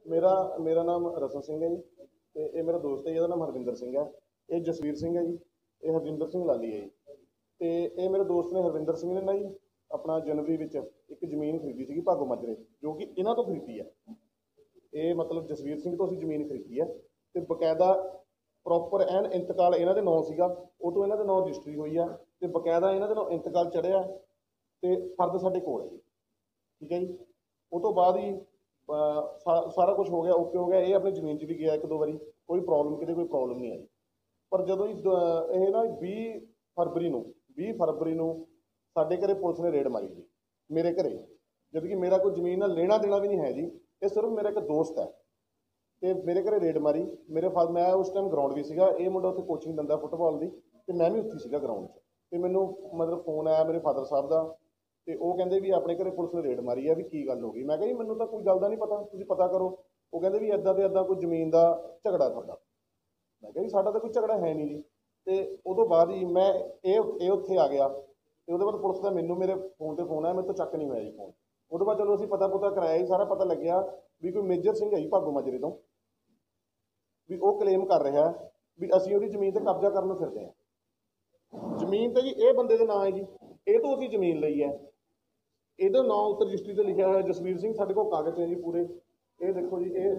मेरा मेरा नाम रसन सिंह है जी। तो ये मेरा दोस्त है जी, नाम हरविंदर सिंह है। ये जसवीर सिंह है जी। ये हरजिंदर सिंह लाली है जी। तो ये मेरे दोस्त ने हरविंदर सिंह ने ना जी अपना जनवरी में एक जमीन खरीदी सी भागो माजरे, जो कि इन्हों तो खरीदी है। ये मतलब जसवीर सिंह तो असीं जमीन खरीदी है। तो बकायदा प्रॉपर एन इंतकाल इन्हों के नौ सीगा, वो तो इन्हों के नौ रजिस्ट्री हुई है। तो बकायदा इन्हों के नौ इंतकाल चढ़िया। तो फर्द साढ़े कोल है जी। ठीक है जी। वो तो बाद ही सारा कुछ हो गया, ओके हो गया। ये अपनी जमीन 'ਚ भी गया एक दो बारी, कोई प्रॉब्लम कितने कोई प्रॉब्लम नहीं आई। पर ਜਦੋਂ ਇਹ ਨਾ 20 ਫਰਵਰੀ ਨੂੰ ਸਾਡੇ ਘਰੇ ਪੁਲਿਸ ਨੇ ਰੇਡ ਮਾਰੀ ਜੀ, ਮੇਰੇ ਘਰੇ। ਜਦ ਕਿ ਮੇਰਾ ਕੋਈ ਜ਼ਮੀਨ ਨਾਲ ਲੈਣਾ ਦੇਣਾ ਵੀ ਨਹੀਂ ਹੈ ਜੀ, ਇਹ ਸਿਰਫ ਮੇਰਾ ਇੱਕ ਦੋਸਤ ਹੈ। ਤੇ ਮੇਰੇ ਘਰੇ ਰੇਡ ਮਾਰੀ। ਮੈਂ ਉਸ ਟਾਈਮ ਗਰਾਊਂਡ ਵੀ ਸੀਗਾ, ਇਹ ਮੁੰਡਾ ਉੱਥੇ ਕੋਚਿੰਗ ਦਿੰਦਾ ਫੁੱਟਬਾਲ ਦੀ, ਤੇ ਮੈਂ ਵੀ ਉੱਥੇ ਸੀਗਾ ਗਰਾਊਂਡ 'ਚ। ਤੇ ਮੈਨੂੰ ਮਤਲਬ ਫੋਨ ਆਇਆ ਮੇਰੇ ਫਾਦਰ ਸਾਹਿਬ ਦਾ, ਤੇ ਉਹ ਕਹਿੰਦੇ ਵੀ ਆਪਣੇ ਘਰੇ ਪੁਲਿਸ ਨੇ ਰੇਡ ਮਾਰੀ ਆ, ਵੀ ਕੀ ਗੱਲ ਹੋ ਗਈ। ਮੈਂ ਕਿਹਾ ਜੀ ਮੈਨੂੰ ਤਾਂ ਕੋਈ ਗੱਲ ਦਾ ਨਹੀਂ ਪਤਾ, ਤੁਸੀਂ ਪਤਾ ਕਰੋ। ਉਹ ਕਹਿੰਦੇ ਵੀ ਇੱਦਾਂ ਤੇ ਇੱਦਾਂ ਕੋਈ ਜ਼ਮੀਨ ਦਾ ਝਗੜਾ ਤੁਹਾਡਾ। ਮੈਂ ਕਿਹਾ ਜੀ ਸਾਡਾ ਤਾਂ ਕੋਈ ਝਗੜਾ ਹੈ ਨਹੀਂ ਜੀ। ਤੇ ਉਦੋਂ ਬਾਅਦ ਹੀ ਮੈਂ ਇਹ ਉੱਥੇ ਆ ਗਿਆ। ਤੇ ਉਹਦੇ ਬਾਅਦ ਪੁਲਿਸ ਦਾ ਮੈਨੂੰ ਮੇਰੇ ਫੋਨ ਤੇ ਫੋਨ ਆਇਆ, ਮੇਰੇ ਤੋਂ ਚੱਕ ਨਹੀਂ ਹੋਇਆ ਜੀ ਫੋਨ। ਉਹਦੇ ਬਾਅਦ ਚਲੋ ਅਸੀਂ ਪਤਾ ਪੁਤਾ ਕਰਾਇਆ ਜੀ, ਸਾਰਾ ਪਤਾ ਲੱਗਿਆ ਵੀ ਕੋਈ ਮੇਜਰ ਸਿੰਘ ਹੈ ਜੀ ਭਾਗੋ ਮਾਜਰੇ ਤੋਂ, ਵੀ ਉਹ ਕਲੇਮ ਕਰ ਰਿਹਾ ਵੀ ਅਸੀਂ ਉਹਦੀ ਜ਼ਮੀਨ ਤੇ ਕਬਜ਼ਾ ਕਰਨ ਨੂੰ ਫਿਰਦੇ ਹਾਂ। ਜ਼ਮੀਨ ਤਾਂ ਜੀ ਇਹ ਬੰਦੇ ਦੇ ਨਾਂ ਹੈ ਜੀ, ਇਹ ਤੋਂ ਅਸੀਂ ਜ਼ਮੀਨ ਲਈ ਹੈ। ਇਹਦੇ ਨਾਂ ਉੱਤੇ ਰਜਿਸਟਰੀ ਤੇ ਲਿਖਿਆ ਹੋਇਆ ਜਸਵੀਰ ਸਿੰਘ। ਸਾਡੇ ਕੋਲ ਕਾਗਜ਼ ਹੈ ਜੀ ਪੂਰੇ। ਇਹ ਦੇਖੋ ਜੀ, ਇਹ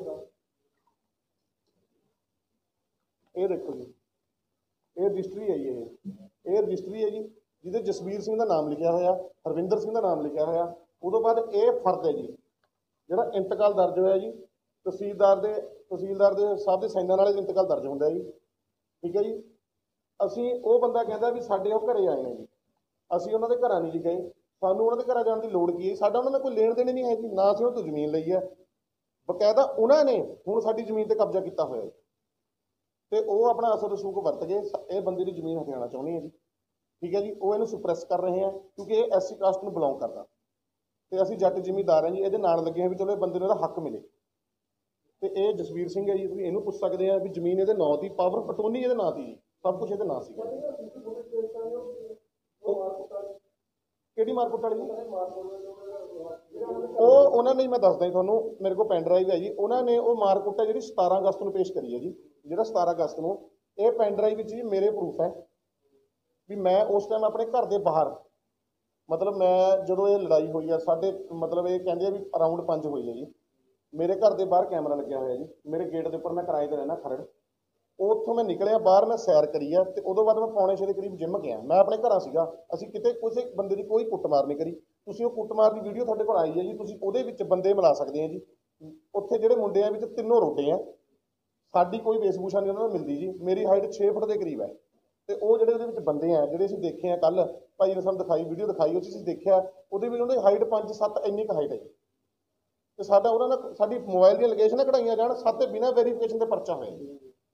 ਦੇਖੋ ਜੀ, ਇਹ ਰਜਿਸਟਰੀ ਹੈ ਜੀ। ਇਹ ਰਜਿਸਟਰੀ ਹੈ ਜੀ, ਜਿਹਦੇ ਜਸਵੀਰ ਸਿੰਘ ਦਾ ਨਾਮ ਲਿਖਿਆ ਹੋਇਆ, ਹਰਵਿੰਦਰ ਸਿੰਘ ਦਾ ਨਾਮ ਲਿਖਿਆ ਹੋਇਆ। ਉਦੋਂ ਬਾਅਦ ਇਹ ਫਰਦ ਹੈ ਜੀ ਜਿਹੜਾ ਇੰਤਕਾਲ ਦਰਜ ਹੋਇਆ ਜੀ, ਤਹਿਸੀਲਦਾਰ ਦੇ ਸਾਹਿਬ ਦੇ ਸਾਈਨਾਂ ਨਾਲ ਇੰਤਕਾਲ ਦਰਜ ਹੁੰਦਾ ਜੀ। ਠੀਕ ਹੈ ਜੀ। ਅਸੀਂ ਉਹ ਬੰਦਾ ਕਹਿੰਦਾ ਵੀ ਸਾਡੇ ਉਹ ਘਰੇ ਆਏ ਨੇ ਜੀ, ਅਸੀਂ ਉਹਨਾਂ ਦੇ ਘਰਾਂ ਨਹੀਂ ਜੀ ਗਏ। ਸਾਨੂੰ ਉਹਨਾਂ ਦੇ ਘਰਾਂ ਜਾਣ ਦੀ ਲੋੜ ਕੀ ਹੈ? ਸਾਡਾ ਉਹਨਾਂ ਨਾਲ ਕੋਈ ਲੈਣ ਦੇਣ ਨਹੀਂ ਹੈ ਜੀ, ਨਾ ਅਸੀਂ ਉਹ ਤੋਂ ਜ਼ਮੀਨ ਲਈ ਹੈ। ਬਕਾਇਦਾ ਉਹਨਾਂ ਨੇ ਹੁਣ ਸਾਡੀ ਜ਼ਮੀਨ ਤੇ ਕਬਜ਼ਾ ਕੀਤਾ ਹੋਇਆ ਹੈ, ਤੇ ਉਹ ਆਪਣਾ ਅਸਰ ਰਸੂਖ ਵਰਤ ਕੇ ਇਹ ਬੰਦੇ ਦੀ ਜ਼ਮੀਨ ਹਥਿਆਣਾ ਚਾਹੁੰਦੇ ਹੈ ਜੀ। ਠੀਕ ਹੈ ਜੀ। ਉਹ ਇਹਨੂੰ ਸੁਪਰੈਸ ਕਰ ਰਹੇ ਆ ਕਿਉਂਕਿ ਇਹ ਐਸਸੀ ਕਾਸਟ ਨੂੰ ਬਿਲੋਂਗ ਕਰਦਾ, ਤੇ ਅਸੀਂ ਜੱਟ ਜ਼ਿਮੀਂਦਾਰ ਹਾਂ ਜੀ, ਇਹਦੇ ਨਾਲ ਲੱਗੇ ਹਾਂ ਵੀ ਚਲੋ ਇਹ ਬੰਦੇ ਨੂੰ ਇਹਦਾ ਹੱਕ ਮਿਲੇ। ਤੇ ਇਹ ਜਸਵੀਰ ਸਿੰਘ ਹੈ ਜੀ, ਤੁਸੀਂ ਇਹਨੂੰ ਪੁੱਛ ਸਕਦੇ ਆ ਵੀ ਜ਼ਮੀਨ ਇਹਦੇ ਨਾਂ ਦੀ, ਪਾਵਰ ਪਟੋਨੀ ਇਹਦੇ ਨਾਂ ਦੀ ਜੀ, ਸਭ ਕੁਝ ਇਹਦੇ ਨਾਂ ਸੀ। ਕਿਹੜੀ ਮਾਰਕੁੱਟ ਵਾਲੀ? ਉਹ ਉਹਨਾਂ ਨੇ, ਮੈਂ ਦੱਸਦਾ ਜੀ ਤੁਹਾਨੂੰ, ਮੇਰੇ ਕੋਲ ਪੈਨ ਡਰਾਈਵ ਹੈ ਜੀ। ਉਹਨਾਂ ਨੇ ਉਹ ਮਾਰਕੁੱਟ ਹੈ ਜਿਹੜੀ 17 ਅਗਸਤ ਨੂੰ ਪੇਸ਼ ਕਰੀ ਹੈ ਜੀ। ਜਿਹੜਾ 17 ਅਗਸਤ ਨੂੰ, ਇਹ ਪੈਨ ਡਰਾਈਵ ਵਿੱਚ ਜੀ ਮੇਰੇ ਪ੍ਰੂਫ ਹੈ ਵੀ ਮੈਂ ਉਸ ਟਾਈਮ ਆਪਣੇ ਘਰ ਦੇ ਬਾਹਰ, ਮਤਲਬ ਮੈਂ ਜਦੋਂ ਇਹ ਲੜਾਈ ਹੋਈ ਆ ਸਾਡੇ, ਮਤਲਬ ਇਹ ਕਹਿੰਦੇ ਆ ਵੀ ਅਰਾਊਂਡ 5 ਹੋਈ ਹੈ ਜੀ। ਮੇਰੇ ਘਰ ਦੇ ਬਾਹਰ ਕੈਮਰਾ ਲੱਗਿਆ ਹੋਇਆ ਜੀ, ਮੇਰੇ ਗੇਟ ਦੇ ਉੱਪਰ। ਮੈਂ ਕਿਰਾਏ ਤੇ ਰਹਿਣਾ ਖਰੜ। ਉੱਥੋਂ ਮੈਂ ਨਿਕਲਿਆ ਬਾਹਰ, ਮੈਂ ਸੈਰ ਕਰੀ ਆ, ਤੇ ਉਦੋਂ ਬਾਅਦ ਮੈਂ 5:45 ਦੇ ਕਰੀਬ ਜਿੰਮ ਗਿਆ। ਮੈਂ ਆਪਣੇ ਘਰਾਂ ਸੀਗਾ, ਅਸੀਂ ਕਿਤੇ ਕਿਸੇ ਬੰਦੇ ਦੀ ਕੋਈ ਕੁੱਟਮਾਰ ਨਹੀਂ ਕਰੀ। ਤੁਸੀਂ ਉਹ ਕੁੱਟਮਾਰ ਦੀ ਵੀਡੀਓ ਤੁਹਾਡੇ ਕੋਲ ਆਈ ਹੈ ਜੀ, ਤੁਸੀਂ ਉਹਦੇ ਵਿੱਚ ਬੰਦੇ ਮਿਲਾ ਸਕਦੇ ਆ ਜੀ। ਉੱਥੇ ਜਿਹੜੇ ਮੁੰਡੇ ਆ ਵਿੱਚ ਤਿੰਨੋਂ ਰੋਡੇ ਆ, ਸਾਡੀ ਕੋਈ ਵੇਸ਼ਭੂਸ਼ਾ ਨਹੀਂ ਉਹਨਾਂ ਨੂੰ ਮਿਲਦੀ ਜੀ। ਮੇਰੀ ਹਾਈਟ 6 ਫੁੱਟ ਦੇ ਕਰੀਬ ਹੈ, ਤੇ ਉਹ ਜਿਹੜੇ ਉਹਦੇ ਵਿੱਚ ਬੰਦੇ ਆ ਜਿਹੜੇ ਅਸੀਂ ਦੇਖੇ ਆ, ਕੱਲ ਭਾਈ ਨੇ ਸਾਨੂੰ ਦਿਖਾਈ, ਵੀਡੀਓ ਦਿਖਾਈ, ਉਹ 'ਚ ਅਸੀਂ ਦੇਖਿਆ ਉਹਦੇ ਵਿੱਚ ਉਹਦੀ ਹਾਈਟ 5-7 ਇੰਨੀ ਕੁ ਹਾਈਟ ਹੈ ਜੀ। ਤੇ ਸਾਡਾ ਉਹਨਾਂ ਨਾਲ ਸਾਡੀ ਮੋਬਾਈਲ ਦੀਆਂ ਲੋਕੇਸ਼ਨਾਂ ਕਢਾਈਆਂ ਜਾਣ, ਸੱਤ ਬਿਨਾਂ ਵੈਰੀਫਿਕੇਸ਼ਨ ਦੇ ਪਰਚਾ ਹੋਇਆ ਜੀ।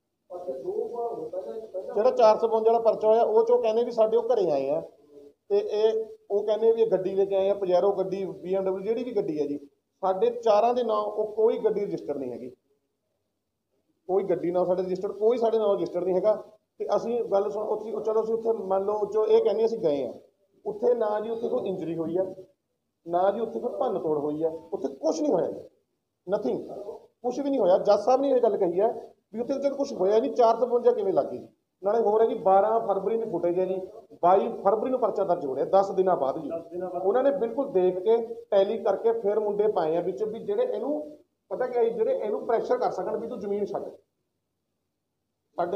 ਜਿਹੜਾ 452 ਵਾਲਾ ਪਰਚਾ ਹੋਇਆ ਉਹ 'ਚੋਂ ਕਹਿੰਦੇ ਵੀ ਸਾਡੇ ਉਹ ਘਰੇ ਆਏ ਆ, ਤੇ ਉਹ ਕਹਿੰਦੇ ਵੀ ਇਹ ਗੱਡੀ ਲੈ ਕੇ ਆਏ ਆ, ਪਜੈਰੋ ਗੱਡੀ, BMW, ਜਿਹੜੀ ਵੀ ਗੱਡੀ ਹੈ ਜੀ। ਸਾਡੇ ਚਾਰਾਂ ਦੇ ਨਾਂ ਉਹ ਕੋਈ ਗੱਡੀ ਰਜਿਸਟਰਡ ਨਹੀਂ ਹੈਗੀ, ਕੋਈ ਗੱਡੀ ਨਾਲ ਸਾਡੇ ਰਜਿਸਟਰਡ, ਕੋਈ ਸਾਡੇ ਨਾਲ ਰਜਿਸਟਰਡ ਨਹੀਂ ਹੈਗਾ। ਤੇ ਅਸੀਂ ਗੱਲ ਸੁਣ ਉੱਥੇ, ਚਲੋ ਅਸੀਂ ਉੱਥੇ ਮੰਨ ਲਓ ਜੋ ਇਹ ਕਹਿੰਦੇ ਅਸੀਂ ਗਏ ਆ ਉੱਥੇ, ਨਾ ਜੀ ਉੱਥੇ ਕੋਈ ਇੰਜਰੀ ਹੋਈ ਆ, ਨਾ ਜੀ ਉੱਥੇ ਕੋਈ ਭੰਨ ਤੋੜ ਹੋਈ ਆ, ਉੱਥੇ ਕੁਛ ਨਹੀਂ ਹੋਇਆ ਜੀ, ਨਥਿੰਗ, ਕੁਛ ਵੀ ਨਹੀਂ ਹੋਇਆ। ਜੱਜ ਸਾਹਿਬ ਨੇ ਇਹ ਗੱਲ ਕਹੀ ਹੈ ਵੀ ਉੱਥੇ ਜਦ ਕੁਛ ਹੋਇਆ ਨਹੀਂ, 452 ਕਿਵੇਂ ਲੱਗ ਗਈ ਜੀ। ਨਾਲੇ ਹੋਰ ਹੈ ਜੀ 12 ਫਰਵਰੀ ਨੂੰ ਫੁਟੇਜ ਹੈ ਜੀ, 22 ਫਰਵਰੀ ਨੂੰ ਪਰਚਾ ਦਰਜ ਹੋ ਰਿਹਾ, 10 ਦਿਨਾਂ ਬਾਅਦ ਜੀ। ਉਹਨਾਂ ਨੇ ਬਿਲਕੁਲ ਦੇਖ ਕੇ ਟੈਲੀ ਕਰਕੇ ਫਿਰ ਮੁੰਡੇ ਪਾਏ ਆ ਵਿੱਚ, ਵੀ ਜਿਹੜੇ ਇਹਨੂੰ ਪਤਾ ਕੀ, ਜਿਹੜੇ ਇਹਨੂੰ ਪ੍ਰੈਸ਼ਰ ਕਰ ਸਕਣ ਵੀ ਤੂੰ ਜ਼ਮੀਨ ਛੱਡ। ਸਾਡੇ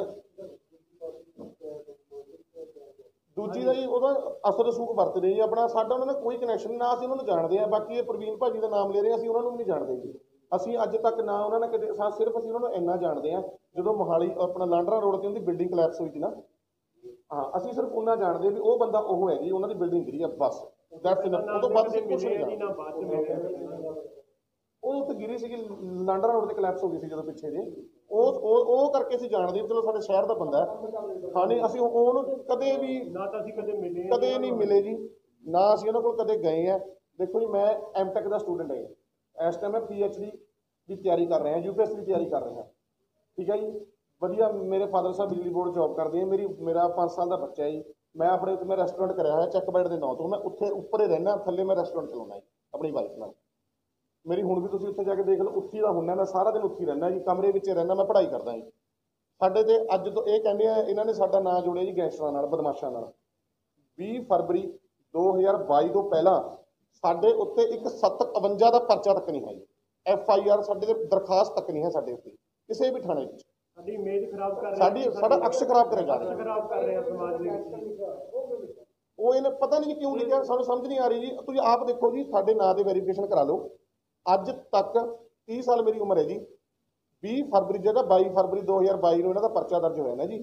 ਦੂਜੀ ਦਾ ਜੀ ਉਹਦਾ ਅਸਰ ਰਸੂਖ ਵਰਤਦੇ ਜੀ ਆਪਣਾ, ਸਾਡਾ ਉਹਨਾਂ ਨਾਲ ਕੋਈ ਕਨੈਕਸ਼ਨ ਨਾ, ਅਸੀਂ ਉਹਨਾਂ ਨੂੰ ਜਾਣਦੇ ਹਾਂ। ਬਾਕੀ ਇਹ ਪ੍ਰਵੀਨ ਭਾਜੀ ਦਾ ਨਾਮ ਲੈ ਰਹੇ, ਅਸੀਂ ਉਹਨਾਂ ਨੂੰ ਵੀ ਨਹੀਂ ਜਾਣਦੇ ਜੀ। ਅਸੀਂ ਅੱਜ ਤੱਕ ਨਾ ਉਹਨਾਂ ਨੇ ਕਦੇ, ਸਿਰਫ ਅਸੀਂ ਉਹਨਾਂ ਨੂੰ ਇੰਨਾ ਜਾਣਦੇ ਹਾਂ ਜਦੋਂ ਮੋਹਾਲੀ ਆਪਣਾ ਲਾਂਡਰਾ ਰੋਡ ਤੇ ਉਹਦੀ ਬਿਲਡਿੰਗ ਕਲੈਪਸ ਹੋਈ ਸੀ ਨਾ, ਹਾਂ, ਅਸੀਂ ਸਿਰਫ ਉਹਨਾਂ ਜਾਣਦੇ ਵੀ ਉਹ ਬੰਦਾ ਉਹ ਹੈ ਜੀ, ਉਹਨਾਂ ਦੀ ਬਿਲਡਿੰਗ ਗਿਰੀ ਆ, ਬਸ ਦੈਟਸ ਇਨਫ। ਉਹ ਤੋਂ ਬਾਅਦ ਅਸੀਂ ਕੁਛ ਨਹੀਂ ਜਾਣਦੇ। ਉਹ ਉੱਥੇ ਗਿਰੀ ਸੀਗੀ, ਲਾਂਡਰਾ ਰੋਡ ਤੇ ਕਲੈਪਸ ਹੋ ਗਈ ਸੀ ਜਦੋਂ ਪਿੱਛੇ ਜੇ, ਉਹ ਕਰਕੇ ਅਸੀਂ ਜਾਣਦੇ ਚਲੋ ਸਾਡੇ ਸ਼ਹਿਰ ਦਾ ਬੰਦਾ ਹੈ। ਹਾਂ ਨਹੀਂ, ਅਸੀਂ ਉਹਨੂੰ ਕਦੇ ਵੀ ਨਾ ਤਾਂ ਅਸੀਂ ਕਦੇ ਨਹੀਂ ਮਿਲੇ ਜੀ, ਨਾ ਅਸੀਂ ਉਹਨਾਂ ਕੋਲ ਕਦੇ ਗਏ ਆ। ਦੇਖੋ ਜੀ, ਮੈਂ M.Tech ਦਾ ਸਟੂਡੈਂਟ ਹਾਂ, ਇਸ ਟਾਈਮ ਮੈਂ PhD ਦੀ ਤਿਆਰੀ ਕਰ ਰਿਹਾ, UPSC ਦੀ ਤਿਆਰੀ ਕਰ ਰਿਹਾ। ਠੀਕ ਹੈ ਜੀ। ਵਧੀਆ, ਮੇਰੇ ਫਾਦਰ ਸਾਹਿਬ ਬਿਜਲੀ ਬੋਰਡ ਜੌਬ ਕਰਦੇ ਆ। ਮੇਰਾ 5 ਸਾਲ ਦਾ ਬੱਚਾ ਹੈ ਜੀ। ਮੈਂ ਰੈਸਟੋਰੈਂਟ ਕਰਿਆ ਹੋਇਆ ਚੈੱਕ ਬਾਈਟ ਦੇ ਨਾਂ ਤੋਂ, ਮੈਂ ਉੱਥੇ ਉੱਪਰ ਹੀ ਰਹਿਣਾ, ਥੱਲੇ ਮੈਂ ਰੈਸਟੋਰੈਂਟ ਚਲਾਉਣਾ ਜੀ ਆਪਣੀ ਵਾਈਫ ਨਾਲ। ਮੇਰੀ ਹੁਣ ਵੀ ਤੁਸੀਂ ਉੱਥੇ ਜਾ ਕੇ ਦੇਖ ਲਓ, ਉੱਥੇ ਦਾ ਹੁੰਨਾ, ਮੈਂ ਸਾਰਾ ਦਿਨ ਉੱਥੇ ਰਹਿਣਾ ਜੀ, ਕਮਰੇ ਵਿੱਚ ਰਹਿਣਾ, ਮੈਂ ਪੜ੍ਹਾਈ ਕਰਦਾ ਜੀ। ਸਾਡੇ ਤੇ ਅੱਜ ਤੋਂ ਇਹ ਕਹਿੰਦੇ ਆ ਇਹਨਾਂ ਨੇ ਸਾਡਾ ਨਾਂ ਜੋੜਿਆ ਜੀ ਗੈਂਗਸਟਰਾਂ ਨਾਲ, ਬਦਮਾਸ਼ਾਂ ਨਾਲ। 20 ਫਰਵਰੀ 2022 ਤੋਂ ਪਹਿਲਾਂ ਸਾਡੇ ਉੱਤੇ ਇੱਕ 751 ਦਾ ਪਰਚਾ ਤੱਕ ਨਹੀਂ ਹੈ ਜੀ, FIR ਸਾਡੇ ਤੇ ਦਰਖਾਸਤ ਤੱਕ ਨਹੀਂ ਹੈ ਸਾਡੇ ਉੱਤੇ ਕਿਸੇ ਵੀ ਥਾਣੇ ਵਿੱਚ। ਸਾਡੀ ਇਮੇਜ ਖਰਾਬ ਕਰ ਰਹੇ, ਸਾਡਾ ਅਕਸ਼ ਖਰਾਬ ਕਰਿਆ ਜਾ ਰਿਹਾ, ਖਰਾਬ ਕਰ ਰਹੇ ਆ ਸਮਾਜ ਦੇ ਵਿੱਚ। ਉਹ ਇਹਨੇ ਪਤਾ ਨਹੀਂ ਕਿਉਂ ਲਿਖਿਆ, ਸਾਨੂੰ ਸਮਝ ਨਹੀਂ ਆ ਰਹੀ ਜੀ। ਤੁਸੀਂ ਆਪ ਦੇਖੋ ਜੀ, ਸਾਡੇ ਨਾਂ ਦੇ ਵੈਰੀਫਿਕੇਸ਼ਨ ਕਰਾ ਲਓ। ਅੱਜ ਤੱਕ 30 ਸਾਲ ਮੇਰੀ ਉਮਰ ਹੈ ਜੀ। 20 ਫਰਵਰੀ ਜਿਹੜਾ 22 ਫਰਵਰੀ 2022 ਨੂੰ ਇਹਨਾਂ ਦਾ ਪਰਚਾ ਦਰਜ ਹੋਇਆ ਨਾ ਜੀ,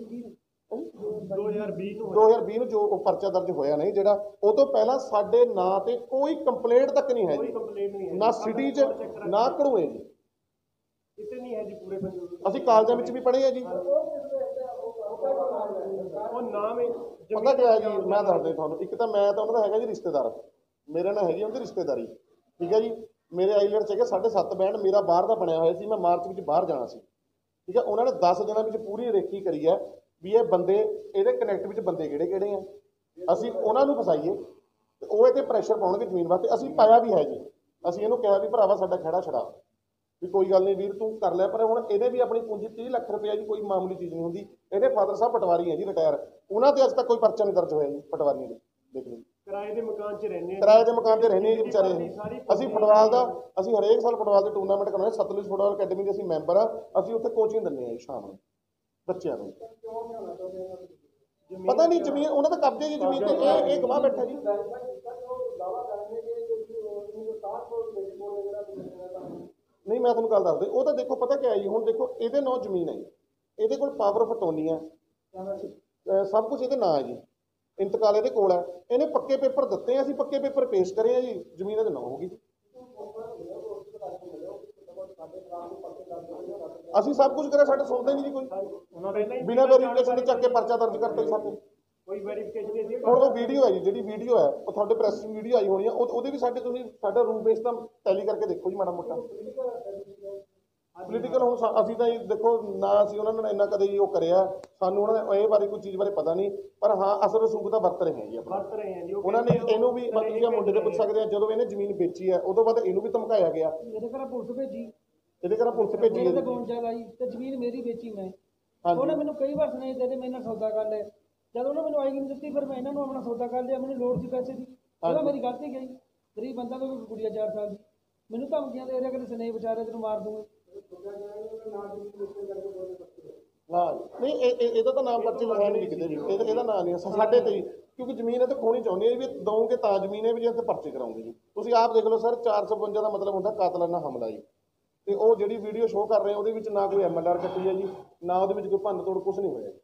2020 ਨੂੰ ਜੋ ਪਰਚਾ ਦਰਜ ਹੋਇਆ ਨਹੀਂ ਜਿਹੜਾ, ਉਹ ਤੋਂ ਪਹਿਲਾਂ ਸਾਡੇ ਨਾਂ ਤੇ ਕੋਈ ਕੰਪਲੇਂਟ ਤੱਕ ਨਹੀਂ ਹੈ ਜੀ, ਨਾ ਸਿਟੀ 'ਚ ਨਾ ਘੜੂਏ ਜੀ, ਕਿਤੇ ਨਹੀਂ ਹੈ ਜੀ ਪੂਰੇ ਪੰਜਾਬ। ਅਸੀਂ ਕਾਲਜਾਂ ਵਿੱਚ ਵੀ ਪੜ੍ਹੇ ਆ ਜੀ। ਉਹ ਨਾਮ ਹੈ ਪਤਾ ਕੀ ਹੈ ਜੀ, ਮੈਂ ਦੱਸਦਾ ਤੁਹਾਨੂੰ। ਇੱਕ ਤਾਂ ਮੈਂ ਤਾਂ ਉਹਨਾਂ ਦਾ ਹੈਗਾ ਜੀ ਰਿਸ਼ਤੇਦਾਰ, ਮੇਰੇ ਨਾਲ ਹੈਗੀ ਉਹਦੀ ਰਿਸ਼ਤੇਦਾਰੀ, ਠੀਕ ਹੈ ਜੀ। ਮੇਰੇ ਆਈਲੈਟਸ ਹੈਗੇ 7.5 ਬੈਂਡ, ਮੇਰਾ ਬਾਹਰ ਦਾ ਬਣਿਆ ਹੋਇਆ ਸੀ, ਮੈਂ ਮਾਰਚ ਵਿੱਚ ਬਾਹਰ ਜਾਣਾ ਸੀ, ਠੀਕ ਹੈ। ਉਹਨਾਂ ਨੇ 10 ਦਿਨਾਂ ਵਿੱਚ ਪੂਰੀ ਰੇਖੀ ਕਰੀ ਹੈ ਵੀ ਇਹ ਬੰਦੇ, ਇਹਦੇ ਕਨੈਕਟ ਵਿੱਚ ਬੰਦੇ ਕਿਹੜੇ ਕਿਹੜੇ ਆ, ਅਸੀਂ ਉਹਨਾਂ ਨੂੰ ਫਸਾਈਏ ਤੇ ਉਹ ਇਹ ਤੇ ਪ੍ਰੈਸ਼ਰ ਪਾਉਣਗੇ ਜ਼ਮੀਨ ਵਾਸਤੇ। ਅਸੀਂ ਪਾਇਆ ਵੀ ਹੈ ਜੀ, ਅਸੀਂ ਇਹਨੂੰ ਕਿਹਾ ਵੀ ਭਰਾਵਾ ਸਾਡਾ ਖਹਿੜਾ ਛੜਾ, ਵੀ ਕੋਈ ਗੱਲ ਨਹੀਂ ਵੀਰ ਤੂੰ ਕਰ ਲਿਆ। ਪਰ ਹੁਣ ਇਹਦੇ ਵੀ ਆਪਣੀ ਪੂੰਜੀ 30 ਲੱਖ ਰੁਪਇਆ ਜੀ, ਕੋਈ ਮਾਮੂਲੀ ਚੀਜ਼ ਨਹੀਂ ਹੁੰਦੀ। ਇਹਦੇ ਫਾਦਰ ਸਾਹਿਬ ਪਟਵਾਰੀ ਹੈ ਜੀ, ਰਿਟਾਇਰ, ਉਹਨਾਂ ਤੇ ਅੱਜ ਤੱਕ ਕੋਈ ਪਰਚਾ ਨਹੀਂ ਦਰਜ ਹੋਇਆ ਜੀ ਪਟਵਾਰੀ ਦੇ। ਦੇਖ ਲਓ, ਕਿਰਾਏ ਦੇ ਮਕਾਨ 'ਚ ਰਹਿੰਦੇ ਆ, ਕਿਰਾਏ ਦੇ ਮਕਾਨ 'ਤੇ ਰਹਿੰਦੇ ਆ ਜੀ ਵਿਚਾਰੇ। ਅਸੀਂ ਫੁੱਟਬਾਲ ਦਾ, ਅਸੀਂ ਹਰੇਕ ਸਾਲ ਫੁੱਟਬਾਲ ਦੇ ਟੂਰਨਾਮੈਂਟ ਕਰਾਉਂਦੇ, ਸਤਲੁਜ ਫੁੱਟਬਾਲ ਅਕੈਡਮੀ ਦੇ ਅਸੀਂ ਮੈਂਬਰ ਆ। ਅਸੀਂ ਉੱਥੇ ਕੋਚਿੰਗ ਦਿੰਦੇ ਆ ਜੀ ਸ਼ਾਮ ਨੂੰ ਬੱਚਿਆਂ ਨੂੰ। ਪਤਾ ਨਹੀਂ ਜ਼ਮੀਨ ਉਹਨਾਂ ਦਾ ਕਬਜ਼ੇ ਦੀ ਜ਼ਮੀਨ ਤੇ ਇਹ ਗਵਾਹ ਬੈਠਾ ਜੀ। ਨਹੀਂ, ਮੈਂ ਤੁਹਾਨੂੰ ਗੱਲ ਦੱਸਦਾ, ਉਹ ਤਾਂ ਦੇਖੋ ਪਤਾ ਕੀ ਹੈ ਜੀ। ਹੁਣ ਦੇਖੋ ਇਹਦੇ ਨਾਂ ਜ਼ਮੀਨ ਹੈ ਜੀ, ਇਹਦੇ ਕੋਲ ਪਾਵਰ ਆਫ ਅਟਾਰਨੀ ਹੈ, ਸਭ ਕੁਝ ਇਹਦੇ ਨਾਂ ਹੈ ਜੀ, ਇੰਤਕਾਲ ਇਹਦੇ ਕੋਲ ਹੈ। ਇਹਨੇ ਪੱਕੇ ਪੇਪਰ ਦਿੱਤੇ, ਅਸੀਂ ਪੱਕੇ ਪੇਪਰ ਪੇਸ਼ ਕਰੇ ਆ ਜੀ, ਜ਼ਮੀਨ ਇਹਦੇ ਨਾਂ ਹੋ ਗਈ। ਅਸੀਂ ਸਭ ਕੁਝ ਕਰਿਆ, ਸਾਡੇ ਸੁਣਦੇ ਨਹੀਂ ਜੀ ਕੋਈ। ਬਿਨਾਂ ਵੈਰੀਫਿਕੇਸ਼ਨ ਦੇ ਚੱਕ ਕੇ ਪਰਚਾ ਦਰਜ ਕਰਤਾ ਜੀ ਸਾਡੇ। ਕੋਈ ਵੈਰੀਫਿਕੇਸ਼ਨ ਨਹੀਂ। ਹੁਣ ਉਹ ਵੀਡੀਓ ਹੈ ਜੀ, ਜਿਹੜੀ ਵੀਡੀਓ ਹੈ ਉਹ ਤੁਹਾਡੇ ਪ੍ਰੈਸ ਵੀਡੀਓ ਆਈ ਹੋਣੀ ਆ, ਉਹਦੇ ਵੀ ਸਾਡੇ, ਤੁਸੀਂ ਸਾਡਾ ਰੂਮ ਬੇਸ ਤਾਂ ਟੈਲੀ ਕਰਕੇ ਦੇਖੋ ਜੀ ਮਾੜਾ ਮੋਟਾ। ਪੋਲੀਟੀਕਲ ਹੁਣ ਅਸੀਂ ਤਾਂ ਜੀ ਦੇਖੋ ਨਾ, ਅਸੀਂ ਉਹਨਾਂ ਨਾਲ ਇੰਨਾ ਕਦੇ ਜੀ ਉਹ ਕਰਿਆ, ਸਾਨੂੰ ਉਹਨਾਂ ਨੇ ਇਹ ਬਾਰੇ ਕੋਈ ਚੀਜ਼ ਬਾਰੇ ਪਤਾ ਨਹੀਂ। ਪਰ ਹਾਂ, ਅਸਲ ਰਸੂਖ ਤਾਂ ਵਰਤ ਰਹੇ ਹਾਂ ਜੀ, ਵਰਤ ਰਹੇ ਹਾਂ ਜੀ। ਉਹਨਾਂ ਨੇ ਇਹਨੂੰ ਵੀ ਮਤਲਬ ਮੁੰਡੇ ਦੇ ਪੁੱਛ ਸਕਦੇ ਆ, ਜਦੋਂ ਇਹਨੇ ਜ਼ਮੀਨ ਵੇਚੀ ਹੈ ਉਦੋਂ ਬਾਅਦ ਇਹਨੂੰ ਵੀ ਧਮਕਾਇਆ ਗਿਆ। ਮੇਰੇ ਘਰ ਪੁਲਿਸ ਭੇਜੀ, ਇਹਦੇ ਘਰ ਪੁਲਿਸ ਭੇਜੀ, ਇਹਦੇ ਕੋਲ ਜਾ ਲਾਈ ਤੇ ਜ਼ਮੀਨ ਮੇਰੀ ਵੇਚੀ ਮੈਂ। ਉਹਨੇ ਮੈਨੂੰ ਕਈ ਵਾਰ ਸੁਣਾਈ ਦੇ ਮੇਰੇ ਨਾਲ ਸੌਦਾ ਕਰ ਲੈ, ਜਦੋਂ ਉਹਨੇ ਮੈਨੂੰ ਆਈ ਨਹੀਂ ਦਿੱਤੀ, ਫਿਰ ਮੈਂ ਇਹਨਾਂ ਨੂੰ ਆਪਣਾ ਸੌਦਾ ਕਰ ਲਿਆ। ਮੈਨੂੰ ਲੋੜ ਸੀ ਪੈਸੇ ਦੀ, ਉਹਦਾ ਮੇਰੀ ਗਲਤੀ ਗਈ। ਗਰੀਬ ਬੰਦਾ ਤੋਂ ਕੁੜੀਆ 4 ਸਾਲ ਦੀ, ਮੈਨੂੰ ਧਮਕੀਆਂ ਦੇ ਰਿਹਾ ਕਿ ਸਨੇਹ ਵਿਚਾਰੇ ਤੈਨੂੰ ਮਾਰ ਦੂੰਗਾ। ਹਾਂ ਨਹੀਂ, ਇਹਦਾ ਤਾਂ ਨਾਮ ਪਰਚੇ ਲਿਖਾਇਆ ਨਹੀਂ ਕਿਤੇ ਵੀ, ਇਹਦਾ ਨਾਮ ਨਹੀਂ ਸਾਡੇ ਤੇ, ਕਿਉਂਕਿ ਜ਼ਮੀਨ ਇਹ ਤਾਂ ਖੋਣੀ ਚਾਹੁੰਦੇ ਆ ਵੀ ਦਊਂਗੇ ਤਾਂ ਜ਼ਮੀਨ ਹੈ ਵੀ, ਜੇ ਇੱਥੇ ਪਰਚੇ ਕਰਾਉਂਗੇ ਜੀ। ਤੁਸੀਂ ਆਪ ਦੇਖ ਲਓ ਸਰ, 452 ਦਾ ਮਤਲਬ ਹੁੰਦਾ ਕਾਤਲਾਨਾ ਹਮਲਾ ਜੀ। ਤੇ ਉਹ ਜਿਹੜੀ ਵੀਡੀਓ ਸ਼ੋਅ ਕਰ ਰਹੇ ਉਹਦੇ ਵਿੱਚ ਨਾ ਕੋਈ MLR ਕੱਟੀ ਹੈ ਜੀ, ਨਾ ਉਹਦੇ ਵਿੱਚ ਕੋਈ ਭੰਨ ਤੋੜ, ਕੁਛ ਨਹੀਂ ਹੋਇਆ।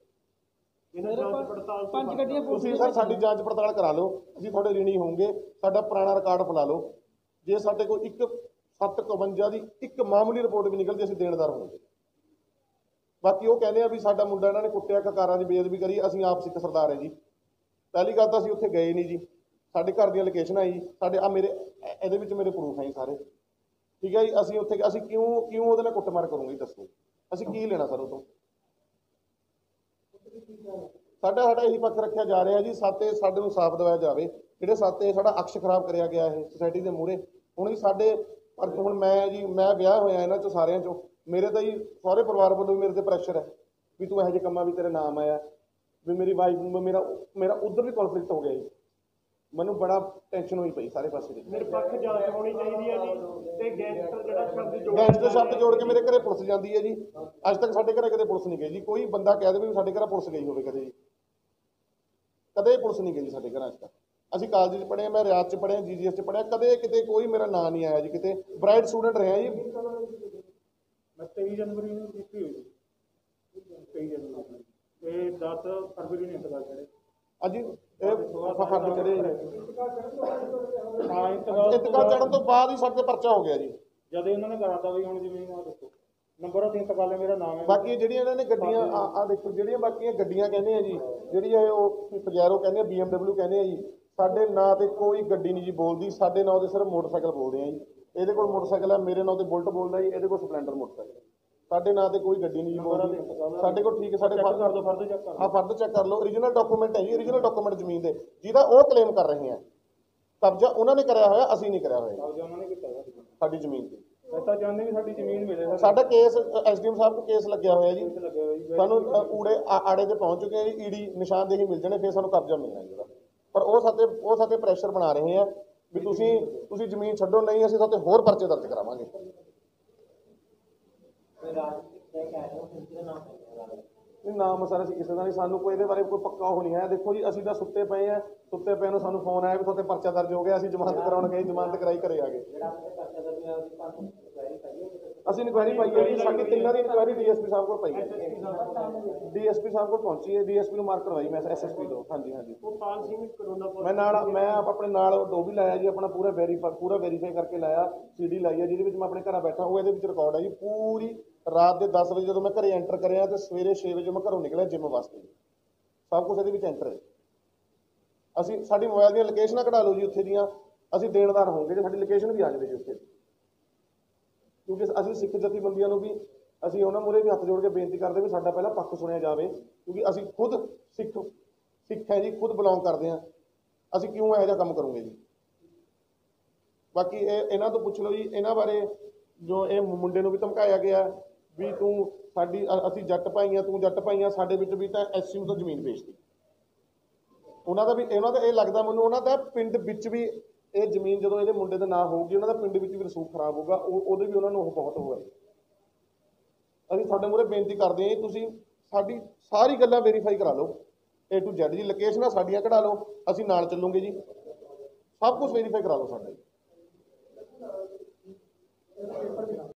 ਪੰਜ ਗੱਡੀਆਂ ਤੁਸੀਂ ਸਰ ਸਾਡੀ ਜਾਂਚ ਪੜਤਾਲ ਕਰਾ ਲਓ, ਅਸੀਂ ਤੁਹਾਡੇ ঋਣੀ ਹੋਵਾਂਗੇ। ਸਾਡਾ ਪੁਰਾਣਾ ਰਿਕਾਰਡ ਫਲਾ ਲਓ, ਜੇ ਸਾਡੇ ਕੋਲ 751 ਦੀ ਇੱਕ ਮਾਮੂਲੀ ਰਿਪੋਰਟ ਵੀ ਨਿਕਲਦੀ, ਅਸੀਂ ਦੇਣਦਾਰ ਹੋਵਾਂਗੇ। ਬਾਕੀ ਉਹ ਕਹਿੰਦੇ ਆ ਵੀ ਸਾਡਾ ਮੁੰਡਾ ਇਹਨਾਂ ਨੇ ਕੁੱਟਿਆ, ਕਕਾਰਾਂ ਦੀ ਬੇਇੱਜ਼ਤੀ ਕਰੀ, ਅਸੀਂ ਆਪ ਸਿੱਖ ਸਰਦਾਰ ਹੈ ਜੀ। ਪਹਿਲੀ ਗੱਲ ਤਾਂ ਅਸੀਂ ਉੱਥੇ ਗਏ ਨਹੀਂ ਜੀ, ਸਾਡੇ ਘਰ ਦੀਆਂ ਲੋਕੇਸ਼ਨ ਆਈ ਜੀ, ਸਾਡੇ ਆ ਮੇਰੇ ਇਹਦੇ ਵਿੱਚ ਮੇਰੇ ਪ੍ਰੂਫ ਹੈ ਜੀ ਸਾਰੇ, ਠੀਕ ਹੈ ਜੀ। ਅਸੀਂ ਉੱਥੇ ਅਸੀਂ ਕਿਉਂ ਉਹਦੇ ਨਾਲ ਕੁੱਟਮਾਰ ਕਰੂੰਗੇ ਦੱਸੋ, ਅਸੀਂ ਕੀ ਲੈਣਾ ਸਰ ਉਹ ਤੋਂ? ਸਾਡਾ ਇਹੀ ਪੱਖ ਰੱਖਿਆ ਜਾ ਰਿਹਾ ਜੀ, ਸਾਡੇ ਨੂੰ ਸਾਫ਼ ਦਵਾਇਆ ਜਾਵੇ। ਜਿਹੜੇ ਸਾਡਾ ਅਕਸ਼ ਖਰਾਬ ਕਰਿਆ ਗਿਆ ਇਹ ਸੁਸਾਇਟੀ ਦੇ ਮੂਹਰੇ, ਹੁਣ ਜੀ ਸਾਡੇ, ਪਰ ਹੁਣ ਮੈਂ ਵਿਆਹ ਹੋਇਆ ਇਹਨਾਂ ਚੋਂ ਸਾਰਿਆਂ ਚੋਂ, ਮੇਰੇ ਤਾਂ ਜੀ ਸਾਰੇ ਪਰਿਵਾਰ ਵੱਲੋਂ ਵੀ ਮੇਰੇ ਤੇ ਪ੍ਰੈਸ਼ਰ ਹੈ ਵੀ ਤੂੰ ਇਹੋ ਜਿਹੇ ਕੰਮਾਂ ਵੀ ਤੇਰੇ ਨਾਮ ਆਇਆ, ਵੀ ਮੇਰੀ ਵਾਈਫ ਨੂੰ ਮੇਰਾ ਉਧਰ ਵੀ ਕੌਨਫਲਿਕਟ ਹੋ ਗਿਆ ਜੀ। ਮੈਨੂੰ ਬੜਾ ਟੈਨਸ਼ਨ ਹੋਈ ਪਈ ਸਾਰੇ ਪਾਸੇ ਦੀ। ਨਿਰਪੱਖ ਜਾਂਚ ਹੋਣੀ ਚਾਹੀਦੀ ਹੈ ਜੀ, ਤੇ ਗੈਂਗਸਟਰ ਜਿਹੜਾ ਸ਼ਬਦ ਜੋੜ ਕੇ ਮੇਰੇ ਘਰੇ ਪੁਲਿਸ ਜਾਂਦੀ ਹੈ ਜੀ। ਅੱਜ ਤੱਕ ਸਾਡੇ ਘਰੇ ਕਦੇ ਪੁਲਿਸ ਨਹੀਂ ਗਈ ਜੀ। ਕੋਈ ਬੰਦਾ ਕਹਿ ਦੇਵੇ ਵੀ ਸਾਡੇ ਘਰ ਪੁਲਿਸ ਗਈ ਹੋਵੇ ਕਦੇ ਜੀ, ਕਦੇ ਪੁਲਿਸ ਨਹੀਂ ਗਈ ਜੀ ਸਾਡੇ ਘਰਾਂ ਅੱਜ ਤੱਕ। ਅਸੀਂ ਕਾਲਜ 'ਚ ਪੜ੍ਹੇ, ਮੈਂ ਰਿਆਤ 'ਚ ਪੜ੍ਹਿਆ, GGS 'ਚ ਪੜ੍ਹਿਆ, ਕਦੇ ਕਿਤੇ ਕੋਈ ਮੇਰਾ ਨਾਂ ਨਹੀਂ ਆਇਆ ਜੀ ਕਿਤੇ। ਬ੍ਰਾਈਟ ਸਟੂਡੈਂਟ ਰਿਹਾ ਜੀ। ਮੈਂ 23 ਜਨਵਰੀ ਨੂੰ ਕੀਤੀ ਹੋਈ ਸੀ, 23 ਜਨਵਰੀ ਇਹ 10 ਫਰਵਰੀ ਨੂੰ ਇੰਤਕਾਲ ਕਰੇ। ਅੱਜ ਇਹ ਫਰਦ ਚੜੇ ਇੰਤਕਾਲ ਚੜਨ ਤੋਂ ਬਾਅਦ ਹੀ ਸਾਡੇ ਤੇ ਪਰਚਾ ਹੋ ਗਿਆ ਜੀ। ਜਦ ਇਹਨਾਂ ਨੇ ਕਰਾਤਾ ਵੀ ਹੁਣ ਜ਼ਮੀਨ ਆ ਦੇਖੋ ਨੰਬਰ ਆਫ ਇੰਤਕਾਲ ਮੇਰਾ ਨਾਮ ਹੈ। ਬਾਕੀ ਜਿਹੜੀਆਂ ਇਹਨਾਂ ਨੇ ਗੱਡੀਆਂ ਆ ਦੇਖੋ, ਜਿਹੜੀਆਂ ਬਾਕੀਆਂ ਗੱਡੀਆਂ ਕਹਿੰਦੇ ਆ ਜੀ, ਜਿਹੜੀ ਉਹ ਪਜੈਰੋ ਕਹਿੰਦੇ ਆ, BMW ਕਹਿੰਦੇ ਆ ਜੀ, ਸਾਡੇ ਨਾਂ ਤੇ ਕੋਈ ਗੱਡੀ ਨਹੀਂ ਜੀ ਬੋਲਦੀ। ਸਾਡੇ ਨਾਂ ਤੇ ਸਿਰਫ ਮੋਟਰਸਾਈਕਲ ਬੋਲਦੇ ਆ ਜੀ। ਇਹਦੇ ਕੋਲ ਮੋਟਰਸਾਈਕਲ ਹੈ, ਮੇਰੇ ਨਾਂ ਤੇ ਬੁਲਟ ਬੋਲਦਾ ਜੀ, ਇਹਦੇ ਕੋਲ ਸਪਲੈਂਡਰ ਮੋਟਰਸਾਈਕਲ। ਸਾਡੇ ਨਾਂ ਤੇ ਕੋਈ ਗੱਡੀ ਨਹੀਂ ਜੀ ਬੋਲਦੀ ਸਾਡੇ ਕੋਲ। ਠੀਕ ਹੈ, ਸਾਡੇ ਫਰਦ ਚੈੱਕ ਕਰ ਲਓ। ਓਰੀਜਨਲ ਡਾਕੂਮੈਂਟ ਹੈ ਜੀ, ਓਰੀਜਨਲ ਡਾਕੂਮੈਂਟ ਜ਼ਮੀਨ ਦੇ, ਜਿਹਦਾ ਉਹ ਕਲੇਮ ਕਰ ਰਹੇ ਆ। ਕਬਜ਼ਾ ਉਹਨਾਂ ਨੇ ਕਰਿਆ ਹੋਇਆ, ਅਸੀਂ ਨਹੀਂ ਕਰਿਆ ਹੋਇਆ। ਸਾਡੀ ਜ਼ਮੀਨ ਤੇ। ਮੈਂ ਤਾਂ ਚਾਹੁੰਦੇ ਵੀ ਸਾਡੀ ਜ਼ਮੀਨ ਮਿਲੇ ਸਾਨੂੰ। ਸਾਡਾ ਕੇਸ ਐਸਡੀਐਮ ਸਾਹਿਬ ਕੋਲ ਕੇਸ ਲੱਗਿਆ ਹੋਇਆ ਜੀ, ਲੱਗਿਆ ਹੋਇਆ ਜੀ। ਸਾਨੂੰ ਊੜੇ ਆੜੇ ਤੇ ਪਹੁੰਚ ਚੁੱਕੇ ਆ ਜੀ, ਈਡੀ ਨਿਸ਼ਾਨਦੇਹੀ ਮਿਲ ਜਾਣੇ ਫਿਰ ਸਾਨੂੰ ਕਬਜ਼ਾ ਮਿਲਣਾ ਜੀ ਉਹਦਾ। ਪਰ ਉਹ ਸਾਡੇ ਪ੍ਰੈਸ਼ਰ ਬਣਾ ਰਹੇ ਆ ਵੀ ਤੁਸੀਂ ਜ਼ਮੀਨ ਛੱਡੋ, ਨਹੀਂ ਅਸੀਂ ਤੁਹਾਡੇ ਹੋਰ ਪਰਚੇ ਦਰਜ ਕਰਾਵਾਂਗੇ। ਨਹੀਂ ਨਾਮ ਸਰ ਅਸੀਂ ਕਿਸੇ ਦਾ ਨਹੀਂ, ਸਾਨੂੰ ਕੋਈ ਇਹਦੇ ਬਾਰੇ ਕੋਈ ਪੱਕਾ ਉਹ ਨਹੀਂ ਹੈ। ਦੇਖੋ ਜੀ ਅਸੀਂ ਤਾਂ ਸੁੱਤੇ ਪਏ ਨੂੰ ਸਾਨੂੰ ਫੋਨ ਆਇਆ ਵੀ ਤੁਹਾਡੇ ਪਰਚਾ ਦਰਜ ਹੋ ਗਿਆ, ਅਸੀਂ ਜ਼ਮਾਨਤ ਕਰਾਉਣ ਗਏ, ਜ਼ਮਾਨਤ ਕਰਾਈ ਘਰੇ ਆ ਗਏ। ਅਸੀਂ ਇਨਕੁਆਇਰੀ ਪਾਈ ਹੈ ਜੀ, ਸਾਡੀ ਤਿੰਨਾਂ ਦੀ ਇਨਕੁਆਇਰੀ ਡੀਐਸਪੀ ਸਾਹਿਬ ਕੋਲ ਪਈ ਹੈ, ਡੀਐਸਪੀ ਸਾਹਿਬ ਕੋਲ ਪਹੁੰਚੀ ਹੈ, ਡੀਐਸਪੀ ਨੂੰ ਮਾਰਕ ਕਰਵਾਈ ਮੈਂ ਐਸਐਸਪੀ ਤੋਂ। ਹਾਂਜੀ ਪਾਲ ਸਿੰਘ ਕਰੋਨਾ ਮੈਂ ਆਪਣੇ ਨਾਲ ਉਹ ਵੀ ਲਾਇਆ ਜੀ, ਆਪਣਾ ਪੂਰਾ ਵੈਰੀਫਾਈ ਕਰਕੇ ਲਾਇਆ, ਸੀਡੀ ਲਾਈ ਹੈ ਜਿਹਦੇ ਵਿੱਚ ਮੈਂ ਆਪਣੇ ਘਰਾਂ ਬੈਠਾ, ਉਹ ਇਹਦੇ ਵਿੱਚ ਰਿਕਾਰਡ ਹੈ ਜੀ। ਪੂਰੀ ਰਾਤ ਦੇ 10 ਵਜੇ ਜਦੋਂ ਮੈਂ ਘਰੇ ਐਂਟਰ ਕਰਿਆ ਤੇ ਸਵੇਰੇ 6 ਵਜੇ ਮੈਂ ਘਰੋਂ ਨਿਕਲਿਆ ਜਿਮ ਵਾਸਤੇ, ਸਭ ਕੁਝ ਇਹਦੇ ਵਿੱਚ ਐਂਟਰ ਹੈ। ਅਸੀਂ ਸਾਡੀ ਮੋਬਾਈਲ ਦੀਆਂ ਲੋਕੇਸ਼ਨਾਂ ਕਢਾ ਲਓ ਜੀ ਉੱਥੇ ਦੀਆਂ, ਅਸੀਂ ਦੇਣਦਾਰ ਹੋਵਾਂਗੇ ਜੇ ਸਾਡੀ ਲੋਕੇਸ਼ਨ ਵੀ ਆ ਜਾਵੇ ਜੀ ਉੱਥੇ। ਕਿਉਂਕਿ ਅਸੀਂ ਸਿੱਖ ਜਥੇਬੰਦੀਆਂ ਨੂੰ ਵੀ ਅਸੀਂ ਉਹਨਾਂ ਮੂਹਰੇ ਵੀ ਹੱਥ ਜੋੜ ਕੇ ਬੇਨਤੀ ਕਰਦੇ ਵੀ ਸਾਡਾ ਪਹਿਲਾਂ ਪੱਖ ਸੁਣਿਆ ਜਾਵੇ, ਕਿਉਂਕਿ ਅਸੀਂ ਖੁਦ ਸਿੱਖ ਹੈ ਜੀ, ਖੁਦ ਬਿਲੋਂਗ ਕਰਦੇ ਹਾਂ, ਅਸੀਂ ਕਿਉਂ ਇਹੋ ਜਿਹਾ ਕੰਮ ਕਰੂੰਗੇ ਜੀ। ਬਾਕੀ ਇਹਨਾਂ ਤੋਂ ਪੁੱਛ ਲਓ ਜੀ, ਇਹਨਾਂ ਬਾਰੇ ਜੋ ਇਹ ਮੁੰਡੇ ਨੂੰ ਵੀ ਧਮਕਾਇਆ ਗਿਆ ਵੀ ਤੂੰ ਅਸੀਂ ਜੱਟ ਭਾਈਆਂ, ਤੂੰ ਜੱਟ ਭਾਈਆਂ, ਸਾਡੇ ਵਿੱਚ ਵੀ ਤਾਂ ਐਸਸੀ ਨੂੰ ਤਾਂ ਜ਼ਮੀਨ ਵੇਚਦੀ। ਉਹਨਾਂ ਦਾ ਇਹ ਲੱਗਦਾ ਮੈਨੂੰ, ਉਹਨਾਂ ਦਾ ਪਿੰਡ ਵਿੱਚ ਵੀ ਇਹ ਜ਼ਮੀਨ ਜਦੋਂ ਇਹਦੇ ਮੁੰਡੇ ਦੇ ਨਾਂ ਹੋਊਗੀ, ਉਹਨਾਂ ਦਾ ਪਿੰਡ ਵਿੱਚ ਵੀ ਰਸੂਖ ਖਰਾਬ ਹੋਊਗਾ, ਉਹਦੇ ਵੀ ਉਹਨਾਂ ਨੂੰ ਉਹ ਬਹੁਤ ਹੋਇਆ। ਅਸੀਂ ਤੁਹਾਡੇ ਮੂਹਰੇ ਬੇਨਤੀ ਕਰਦੇ ਹਾਂ, ਤੁਸੀਂ ਸਾਡੀ ਸਾਰੀ ਗੱਲਾਂ ਵੈਰੀਫਾਈ ਕਰਾ ਲਓ, A to Z ਜੀ, ਲੋਕੇਸ਼ਨਾਂ ਸਾਡੀਆਂ ਕਢਾ ਲਓ, ਅਸੀਂ ਨਾਲ ਚੱਲੂਗੇ ਜੀ, ਸਭ ਕੁਝ ਵੈਰੀਫਾਈ ਕਰਾ ਲਓ ਸਾਡਾ ਜੀ।